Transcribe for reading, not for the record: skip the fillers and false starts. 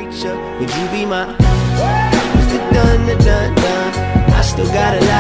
picture? Would you be my? It's the done, the done, done. I still got a lot